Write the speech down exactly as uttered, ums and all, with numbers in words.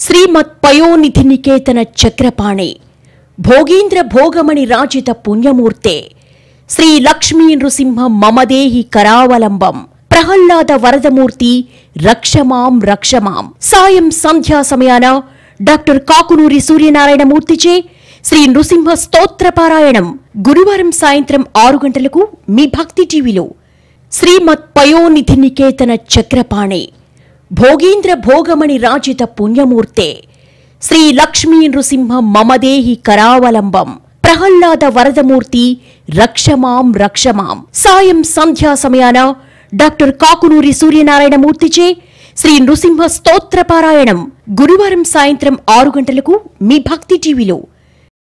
శ్రీమత్ పయోనిధి నికేతన చక్రపాణి భోగీంద్ర భోగమణి రాజిత పుణ్యమూర్తే శ్రీ లక్ష్మీ నృసింహ మమదేహి కరావలంబం ప్రహ్లాద వరదమూర్తి రక్షమాం రక్షమాం. సాయం సంధ్యా సమయాన డాక్టర్ కాకునూరి సూర్యనారాయణ మూర్తిచే శ్రీ నృసింహ స్తోత్ర పారాయణం గురువారం సాయంత్రం ఆరు గంటలకు మీ భక్తి టీవీలో. శ్రీమత్ పయోనిధి నికేతన చక్రపాణి భోగీంద్ర భోగమణి రాజిత పుణ్యమూర్తే శ్రీ లక్ష్మీ నృసింహ మమదేహి కరావలంబం ప్రహ్లాద వరదమూర్తి రక్షమాం రక్షమాం. సాయం సంధ్యా సమయాన డాక్టర్ కాకునూరి సూర్యనారాయణ మూర్తిచే శ్రీ నృసింహ స్తోత్ర పారాయణం గురువారం సాయంత్రం ఆరు గంటలకు మీ భక్తి టీవీలో.